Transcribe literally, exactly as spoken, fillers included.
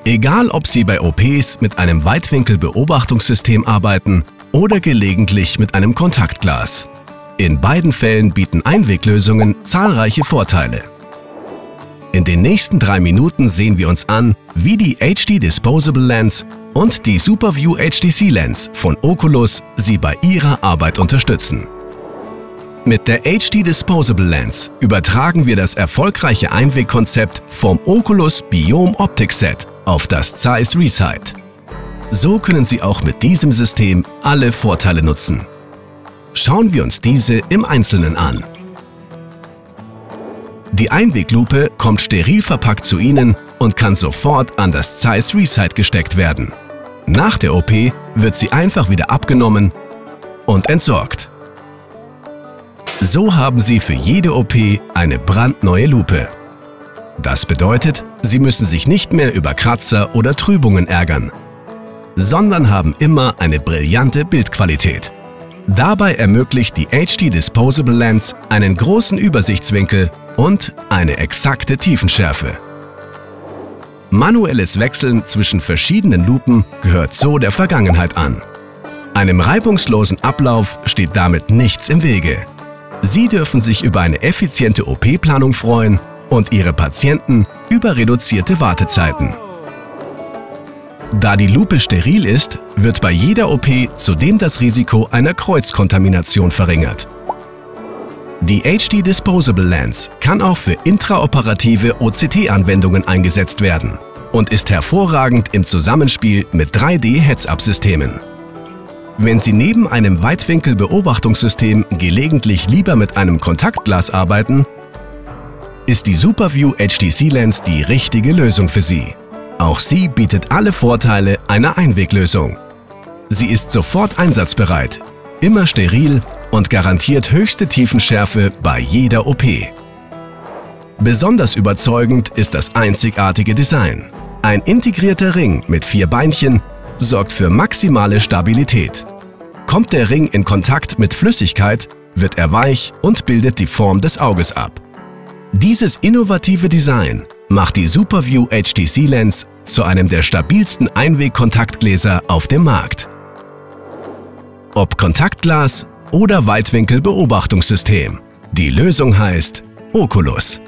Egal, ob Sie bei O Ps mit einem Weitwinkelbeobachtungssystem arbeiten oder gelegentlich mit einem Kontaktglas. In beiden Fällen bieten Einweglösungen zahlreiche Vorteile. In den nächsten drei Minuten sehen wir uns an, wie die H D Disposable Lens und die SuperView H D C Lens von Oculus Sie bei Ihrer Arbeit unterstützen. Mit der H D Disposable Lens übertragen wir das erfolgreiche Einwegkonzept vom Oculus Biome Optic Set auf das Zeiss Resight. So können Sie auch mit diesem System alle Vorteile nutzen. Schauen wir uns diese im Einzelnen an. Die Einweglupe kommt steril verpackt zu Ihnen und kann sofort an das Zeiss Resight gesteckt werden. Nach der O P wird sie einfach wieder abgenommen und entsorgt. So haben Sie für jede O P eine brandneue Lupe. Das bedeutet, Sie müssen sich nicht mehr über Kratzer oder Trübungen ärgern, sondern haben immer eine brillante Bildqualität. Dabei ermöglicht die H D Disposable Lens einen großen Übersichtswinkel und eine exakte Tiefenschärfe. Manuelles Wechseln zwischen verschiedenen Lupen gehört so der Vergangenheit an. Einem reibungslosen Ablauf steht damit nichts im Wege. Sie dürfen sich über eine effiziente O P-Planung freuen und Ihre Patienten über reduzierte Wartezeiten. Da die Lupe steril ist, wird bei jeder O P zudem das Risiko einer Kreuzkontamination verringert. Die H D Disposable Lens kann auch für intraoperative O C T-Anwendungen eingesetzt werden und ist hervorragend im Zusammenspiel mit drei D Heads-Up-Systemen. Wenn Sie neben einem Weitwinkelbeobachtungssystem gelegentlich lieber mit einem Kontaktglas arbeiten, ist die SuperView H D C Lens die richtige Lösung für Sie. Auch sie bietet alle Vorteile einer Einweglösung. Sie ist sofort einsatzbereit, immer steril und garantiert höchste Tiefenschärfe bei jeder O P. Besonders überzeugend ist das einzigartige Design. Ein integrierter Ring mit vier Beinchen sorgt für maximale Stabilität. Kommt der Ring in Kontakt mit Flüssigkeit, wird er weich und bildet die Form des Auges ab. Dieses innovative Design macht die SuperView H D C Lens zu einem der stabilsten Einweg-Kontaktgläser auf dem Markt. Ob Kontaktglas oder Weitwinkelbeobachtungssystem, die Lösung heißt Oculus.